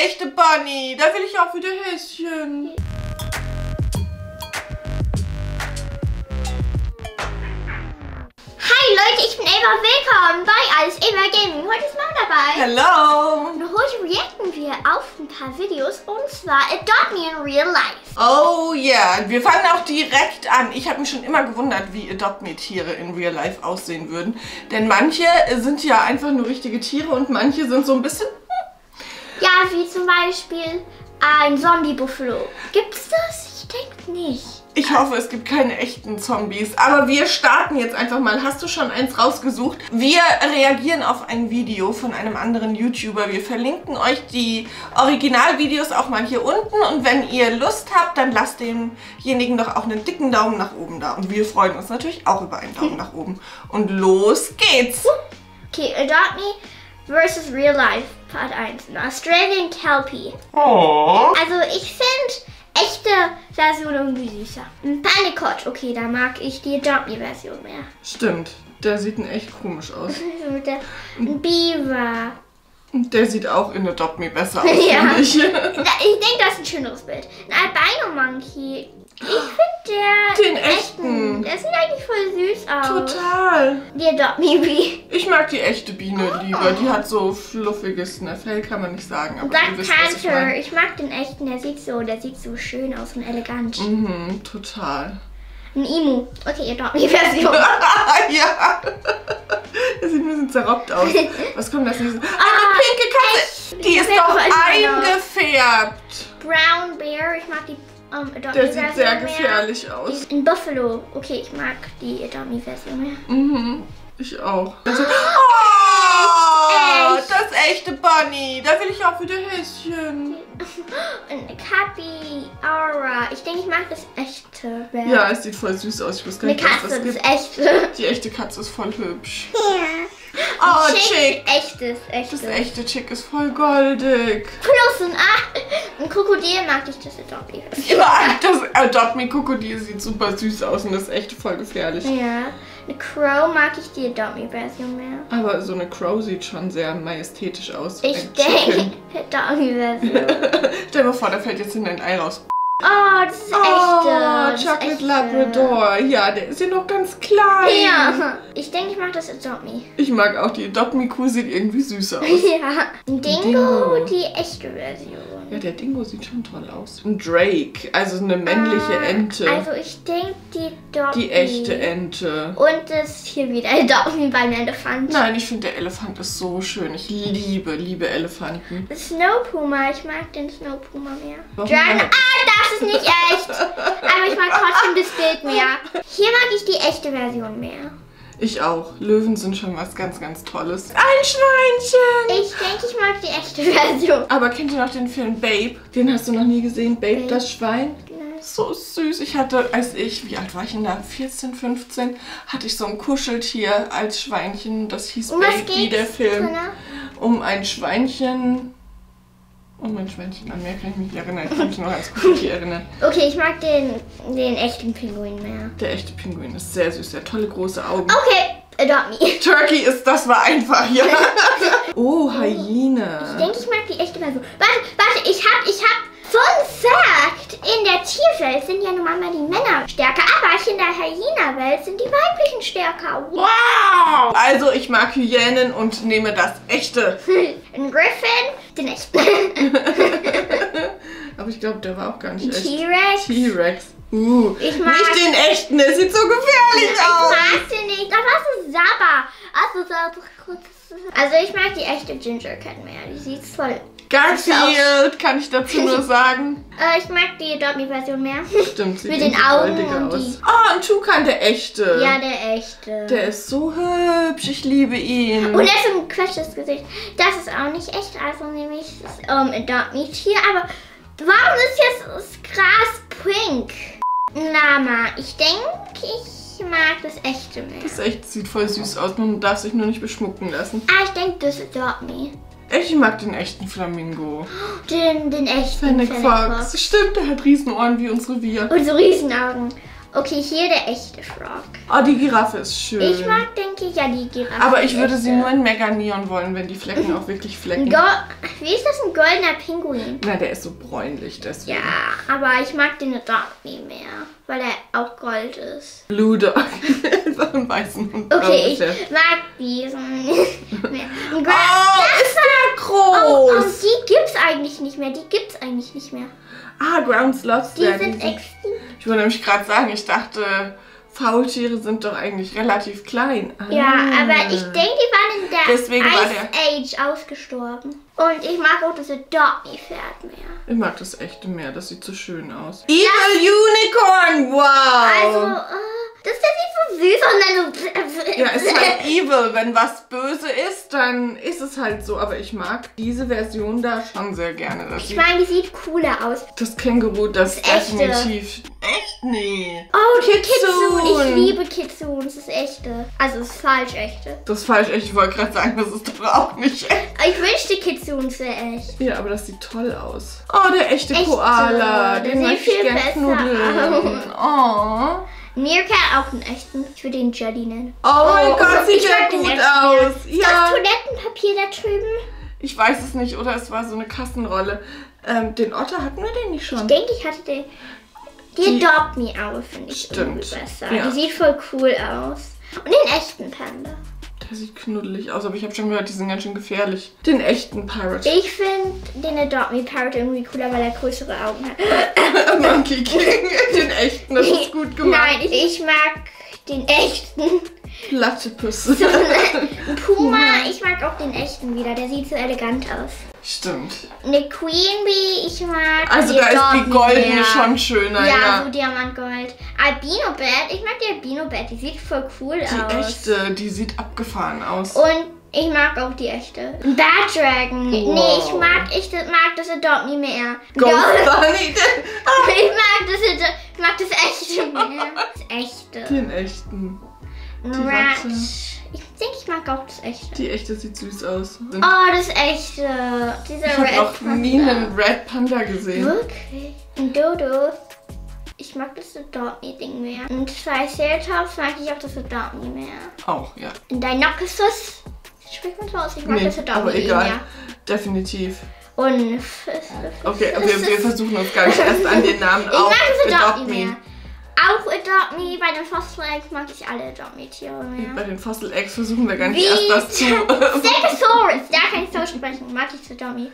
echte Bunny. Da will ich auch wieder Häschen. Hi Leute, ich bin Eva. Willkommen bei Alles Eva Gaming. Heute ist Mom dabei. Hello. Und heute reacten wir auf ein paar Videos und zwar Adopt Me in Real Life. Oh ja, wir fangen auch direkt an. Ich habe mich schon immer gewundert, wie Adopt Me Tiere in Real Life aussehen würden. Denn manche sind ja einfach nur richtige Tiere und manche sind so ein bisschen... Ja, wie zum Beispiel ein Zombie-Buffalo. Gibt's das? Ich denke nicht. Ich hoffe, es gibt keine echten Zombies. Aber wir starten jetzt einfach mal. Hast du schon eins rausgesucht? Wir reagieren auf ein Video von einem anderen YouTuber. Wir verlinken euch die Originalvideos auch mal hier unten. Und wenn ihr Lust habt, dann lasst demjenigen doch auch einen dicken Daumen nach oben da. Und wir freuen uns natürlich auch über einen Daumen nach oben. Und los geht's! Okay, Adopt Me versus Real Life Part 1. Ein Australian Kelpie. Oh. Also ich finde echte Version irgendwie süßer. Ein Panicot, okay, da mag ich die Adopt Me Version mehr. Stimmt, der sieht echt komisch aus. So mit der Beaver. Der sieht auch in Adopt Me besser aus, Ja. finde ich. Ich denke, das ist ein schöneres Bild. Ein Albino Monkey. Ich finde Den echten. Der sieht eigentlich voll süß aus. Total. Die Adopt Me Bee. Ich mag die echte Biene lieber. Die hat so fluffiges Fell, kann man nicht sagen. Aber Black ihr wisst, was ich Panther. meine. Ich mag den echten. Der sieht so schön aus und elegant. Mhm, total. Ein Emu. Okay, Adopt Me Version. Ja. Das sieht ein bisschen zerrobbt aus. Was kommt das nächste? Eine pinke Katze. Die ist doch eingefärbt. Brown Bear. Ich mag die Adopt Me Der Version sieht sehr mehr. gefährlich aus. Ein Buffalo. Okay, ich mag die Adopt Me Version mehr. Mhm, ich auch. Oh, Echt. das echte Bunny. Da will ich auch wieder Häschen. Ein Capybara. Ich denke, ich mag das echte. Ja, es sieht voll süß aus. Ich weiß gar Eine nicht, was Katze, das das gibt. echte. Die echte Katze ist voll hübsch. Ja. Oh, Chick. Echtes. Das echte Chick ist voll goldig. Plus ein Krokodil mag ich das Adopt Me. Ja, das Adopt Me Krokodil sieht super süß aus und das ist echt voll gefährlich. Ja. Eine Crow mag ich die Adopt Me Version mehr. Aber so eine Crow sieht schon sehr majestätisch aus. Ich Ein denke Chicken. Adopt Me Version. Stell dir mal vor, da fällt jetzt hinten ein Ei raus. Oh, das ist echte. Oh, Das ist Chocolate echte. Labrador. Ja, der ist ja noch ganz klein. Ja. Ich denke, ich mag das Adopt Me. Ich mag auch die Adopt Me Kuh, sieht irgendwie süß aus. Ja. Ein Dingo, Dingo. die echte Version. Ja, der Dingo sieht schon toll aus. Ein Drake, also eine männliche Ente. Also ich denke die Adopt Die Me. echte Ente. Und das hier wieder Adopt Me beim Elefant. Nein, ich finde der Elefant ist so schön. Ich liebe Elefanten. Snow Puma, ich mag den Snow Puma mehr. Warum Dragon, nicht? das ist nicht echt. Aber ich mag trotzdem das Bild mehr. Hier mag ich die echte Version mehr. Ich auch. Löwen sind schon was ganz, ganz Tolles. Ein Schweinchen! Ich denke, ich mag die echte Version. Aber kennt ihr noch den Film Babe? Den hast du noch nie gesehen? Babe, Babe. das Schwein? So süß. Ich hatte, wie alt war ich denn da? 14, 15, hatte ich so ein Kuscheltier als Schweinchen. Das hieß Um was Babe, wie geht's, der Film. Tina? Um ein Schweinchen. Um ein Schweinchen. An mehr kann ich mich nicht erinnern. Ich kann mich nur ans Kuscheltier erinnern. Okay, ich mag den echten Pinguin mehr. Der echte Pinguin ist sehr süß. Der hat tolle große Augen. Okay, Adopt Me. Turkey das war einfach, ja. Oh, Hyäne. Ich denke, ich mag die echte Version. Warte, ich hab Fun Fact. In der Tierwelt sind ja normalerweise die Männer stärker, aber in der Hyäna-Welt sind die weiblichen stärker. Wow! Also ich mag Hyänen und nehme das echte. Ein Griffin, den echten. Aber ich glaube, der war auch gar nicht echt. T-Rex. T-Rex. Ich mag- Nicht den echten, der sieht so gefährlich Ich aus. mag den nicht. Das ist Saba. Also ich mag die echte Ginger Cat mehr. Die sieht voll. Garfield, kann ich dazu nur sagen. Ich mag die Adopt Me Version mehr. Stimmt, sieht Mit den irgendwie Augen goldiger und aus. die- Oh, ein Tukan, der echte. Ja, der echte. Der ist so hübsch, ich liebe ihn. Und er ist ein quetschtes Gesicht. Das ist auch nicht echt, also nämlich das Adopt Me Tier. Aber warum ist jetzt das Gras pink? Ein Lama. Ich denke, ich mag das echte mehr. Das echt sieht voll süß aus, man darf sich nur nicht beschmucken lassen. Ich denke, das Adopt Me. Ich mag den echten Flamingo. Den echten Fennec Fennec Fox. Stimmt, der hat Riesenohren wie unsere Wir. Und so Riesenaugen. Okay, hier der echte Frog. Oh, die Giraffe ist schön. Ich mag, denke ich, ja die Giraffe. Aber ich würde sie nur in Mega Neon wollen, wenn die Flecken auch wirklich Flecken. Wie ist das, ein goldener Pinguin? Na, der ist so bräunlich, deswegen. Ja, aber ich mag den Adopt Me mehr, weil er auch Gold ist. Blue Dog. Einfach einen weißen Hund. Okay, ich mag diesen mehr. Oh, ist der groß! Und die gibt's eigentlich nicht mehr. Ah, Ground Sloths Die werden sind sie. extinct. Ich wollte nämlich gerade sagen, ich dachte, Faultiere sind doch eigentlich relativ klein. Ja, aber ich denke, die waren in der Deswegen war Ice Age ausgestorben. Und ich mag auch das Adopt Me Pferd mehr. Ich mag das echte mehr, das sieht so schön aus. Evil Unicorn, wow! Also, das ist ja nicht so süß, sondern so... Ja, es ist halt evil. Wenn was böse ist, dann ist es halt so. Aber ich mag diese Version da schon sehr gerne. Ich meine, die sieht cooler aus. Das Känguru, das ist echte. definitiv... Echt? Nee. Oh, Kitsune. Ich liebe Kitsune. Das ist echte. Also, das ist falsch echte. Das ist falsch echt. Ich wollte gerade sagen, das ist doch auch nicht echt. Ich wünschte, Kitsune wäre echt. Ja, aber das sieht toll aus. Oh, der echte Koala. Der Den sieht möchte ich viel gern besser knuddeln. Oh. Meerkat auch einen echten. Ich würde ihn Jelly nennen. Oh mein Gott, sieht der den gut echten, aus. Ist das Toilettenpapier da drüben? Ich weiß es nicht, oder es war so eine Kassenrolle. Den Otter hatten wir den nicht schon? Ich denke, ich hatte den. Die Adopt Me Owl finde ich irgendwie besser. Ja. Die sieht voll cool aus. Und den echten Panda. Der sieht knuddelig aus, aber ich habe schon gehört, die sind ganz schön gefährlich. Den echten Parrot. Ich finde den Adopt Me Parrot irgendwie cooler, weil er größere Augen hat. Monkey King, den echten, das ist gut gemacht. Nein, ich mag den echten. Platypus. Ein Puma, ich mag auch den echten wieder, der sieht so elegant aus. Stimmt. Eine Queen Bee, ich mag Also die da ist Adopt die Me goldene mehr. schon schöner, Ja, so Diamantgold. Albino Bat, ich mag die Albino Bat, die sieht voll cool Die aus. echte, die sieht abgefahren aus. Und ich mag auch die echte. Bad Dragon. Wow. Nee, ich mag das Adopt Me mehr. Ghost Bunny. Ich mag das echte mehr. Das echte. Den echten. Rat. Ratte. Ich denke, ich mag auch das echte. Die echte sieht süß aus. Oh, das echte. Dieser Ich habe Red noch nie Panda. einen Red Panda gesehen. Wirklich? Und Dodo. Ich mag das Adopt Me Ding mehr. Und Triceratops mag ich auch das Adopt Me mehr. Auch, ja. Und Deinonychus. Spricht man so aus? Ich mag das Adopt aber Me egal. mehr. Definitiv. Und Okay, wir versuchen uns gar nicht erst an den Namen ich auf. mag das Adopt Me mehr. Auch Adopt Me, bei den Fossil Eggs mag ich alle Adopt Me Tiere mehr. Bei den Fossil Eggs versuchen wir gar nicht erst das zu. Stegosaurus, da kann ich so sprechen, mag ich das Adopt Me.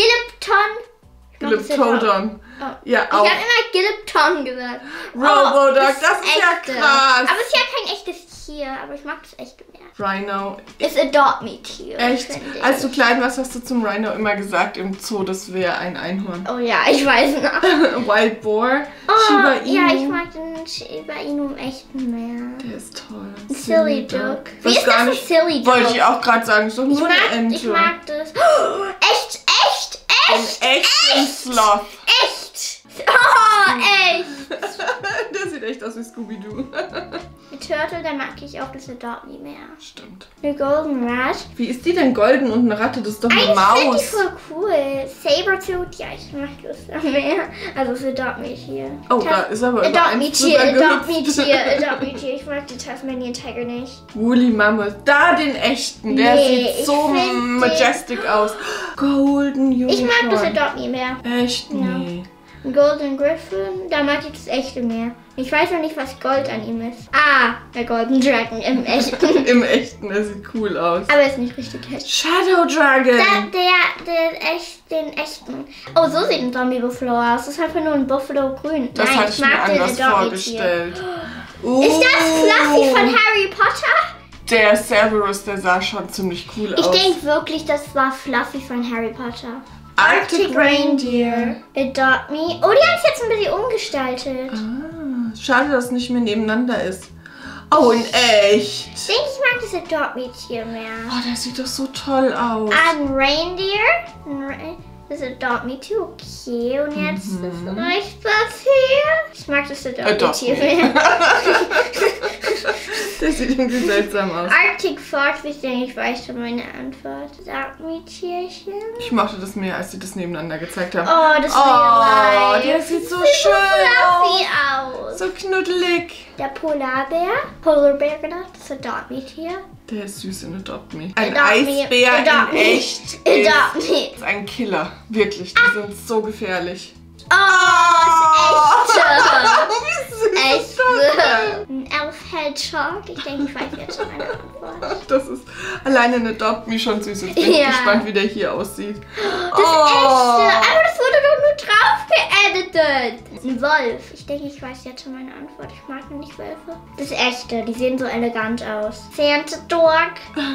Glyptodon. Oh. Ja, Ich auch. habe immer Glypton gesagt. Robodog, das ist ja echte. krass. Aber es ist ja kein echtes Tier, aber ich mag das echte mehr. Rhino. Ist Adopt Me Tier. Echt? finde ich. Als du klein warst, hast du zum Rhino immer gesagt im Zoo, das wäre ein Einhorn. Oh ja, ich weiß noch. Wild Boar. Oh, Shiba Inu. ja, ich mag den Shiba Inu im echten mehr. Der ist toll. Silly Duck. Wie Weiß ist gar das ein nicht. Silly Duck? Wollte ich auch gerade sagen, ist doch nur eine Ente. Ich mag das. Oh, echt. Ein echten Sloth. Echt. Oh, echt. Der sieht echt aus wie Scooby-Doo. Die Turtle, da mag ich auch das Adopt Me mehr. Stimmt. Eine Golden Rat. Wie ist die denn golden und eine Ratte? Das ist doch eine Eigentlich finde ich Maus. voll cool. Sabertooth, ja, ich mag das mehr. Also das Adopt Me Tier. Oh, da ist aber über Adopt Me eins Tier, drüber Adopt Me gehüpft. Tier, Adopt Me Tier. Ich mag den Tasmanian Tiger nicht. Woolly Mammoth. Da den echten. Der Nee, sieht so ich find majestic aus. Golden Unicorn. Ich mag das Adopt Me mehr. Echt? Nee. Ein Golden Griffin, da mag ich das echte mehr. Ich weiß noch nicht, was Gold an ihm ist. Ah, der Golden Dragon im echten. Im echten, der sieht cool aus. Aber ist nicht richtig echt. Shadow Dragon. Den echten. Oh, so sieht ein Zombie Buffalo aus. Das ist einfach nur ein Buffalo grün. Das Nein, hatte ich mir mag den anders Adopt Me vorgestellt. Tier. Ist das Fluffy von Harry Potter? Der Cerberus, der sah schon ziemlich cool Ich aus. denke wirklich, das war Fluffy von Harry Potter. Arctic Reindeer. Adopt Me. Oh, die haben es jetzt ein bisschen umgestaltet. Ah, schade, dass es nicht mehr nebeneinander ist. Oh, in echt. Ich denke, ich mag das Adopt Me Tier mehr. Oh, der sieht doch so toll aus. Ein Reindeer. Das Adopt Me Too, okay. Und jetzt ist rechts das hier. Ich mag das Adopt Me Too mehr. Das sieht irgendwie seltsam aus. Arctic Fox, ich denke, ich weiß schon meine Antwort. Adopt Me Tierchen. Ich mochte das mehr, als sie das nebeneinander gezeigt haben. Oh, das Real Life. Der sieht so schön aus. So knuddelig. Der Polar Bear gedacht, das Adopt Me Tier. Der ist süß in Adopt Me. Ein Adopt Me. Eisbär Adopt in Me. echt Adopt Me. ist ein Killer. Wirklich, die sind so gefährlich. Oh, das ist Wie süß echt. ist das denn? Ein Elf Hedgehog. Ich denke, ich weiß jetzt schon meine Antwort. Das ist alleine in Adopt Me schon süß. Jetzt bin ich Ja. gespannt, wie der hier aussieht. Das echte. Aber das wurde doch nur drauf geeditet. Ein Wolf. Ich denke, ich weiß jetzt schon meine Antwort. Ich mag nur nicht Wölfe. Das echte. Die sehen so elegant aus. Santa Dog.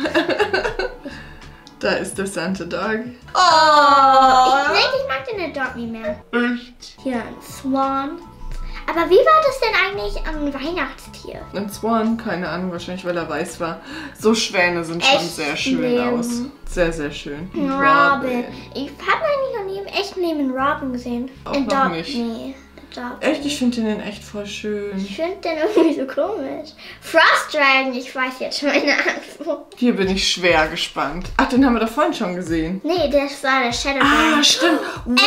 Da ist der Santa Dog. Ich denke, ich mag den Adopt Me mehr. Echt? Hier ein Swan. Aber wie war das denn eigentlich am Weihnachtstier? Ein Swan, keine Ahnung, wahrscheinlich weil er weiß war. So Schwäne sind schon Echt sehr schön Leben. aus. Sehr, sehr schön. Ein Robin. Ich habe eigentlich noch nie im echten Leben einen Robin gesehen. Auch noch Adopt nicht. Me. Adopt Echt, Me. ich finde den echt voll schön. Ich finde den irgendwie so komisch. Frost Dragon, ich weiß jetzt schon meine Antwort. Hier bin ich schwer gespannt. Ach, den haben wir doch vorhin schon gesehen. Nee, das war der Shadow Dragon. Ah, stimmt.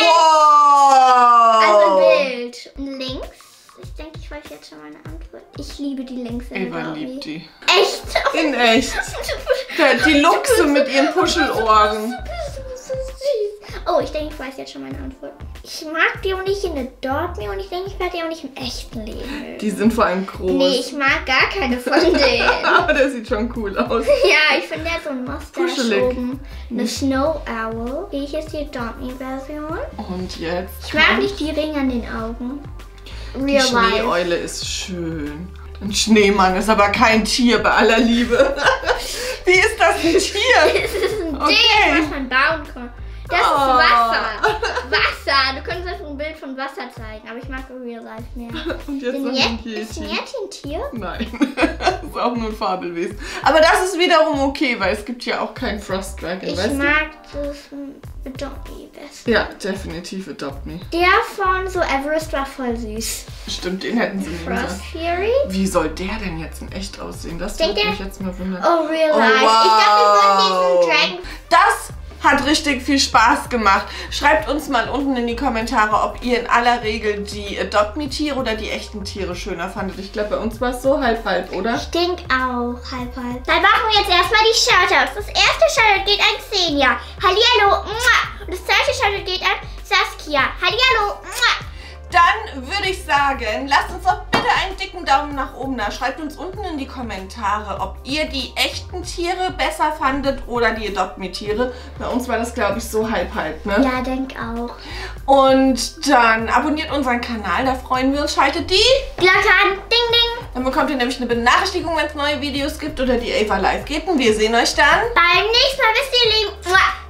Also Wow! Bild. Links. Ich denke, ich weiß jetzt schon meine Antwort. Ich liebe die Links in Eva Adopt Me. liebt die. Echt? In echt. Die Luchse mit ihren Puschelohren. Oh, ich denke, ich weiß jetzt schon meine Antwort. Ich mag die auch nicht in Adopt Me und ich denke, ich werde die auch nicht im echten Leben mögen. Die sind vor allem groß. Nee, ich mag gar keine von denen. Aber der sieht schon cool aus. Ja, ich finde, der hat so ein Mustache Kuschelig. oben. Eine Snow Owl. Hier ist die Adopt Me-Version. Und jetzt. Ich mag nicht die Ringe an den Augen. Die Real Life. Schneeeule ist schön. Ein Schneemann ist aber kein Tier bei aller Liebe. Wie ist das ein Tier? Es ist ein Okay. Ding, was man bauen kann. Das ist Wasser. Wasser. Du könntest einfach ein Bild von Wasser zeigen, aber ich mag Real Life mehr. Und jetzt noch ein Ist ein Yeti. Yeti ein Tier? Nein, das ist auch nur ein Fabelwesen. Aber das ist wiederum okay, weil es gibt ja auch keinen Frost Dragon, Ich weißt mag das Adopt Me best. du? Ja, definitiv Adopt Me. Der von so Everest war voll süß. Stimmt, den hätten sie nehmen Frost sollen. Fury. Wie soll der denn jetzt in echt aussehen? Das Denkt würde ihr- mich jetzt mal wundern. Oh, Real Oh, Life. wow. Ich dachte, wir würden diesen Dragon. Das hat richtig viel Spaß gemacht. Schreibt uns mal unten in die Kommentare, ob ihr in aller Regel die Adopt-Me-Tiere oder die echten Tiere schöner fandet. Ich glaube, bei uns war es so halb-halb, oder? Ich denke auch, halb. Dann machen wir jetzt erstmal die Shoutouts. Das erste Shoutout geht an Xenia. Hallihallo. Mua. Und das zweite Shoutout geht an Saskia. Hallihallo. Mua. Dann würde ich sagen, lasst uns doch bitte einen dicken Daumen nach oben da. Schreibt uns unten in die Kommentare, ob ihr die echten Tiere besser fandet oder die Adopt-Me-Tiere. Bei uns war das, glaube ich, so halb-halb, ne? Ja, denk auch. Und dann abonniert unseren Kanal, da freuen wir uns. Schaltet die. Glocke an. Ding, ding. Dann bekommt ihr nämlich eine Benachrichtigung, wenn es neue Videos gibt oder die Ava live geht. Und wir sehen euch dann. Beim nächsten Mal. Bis ihr lieben. Mua.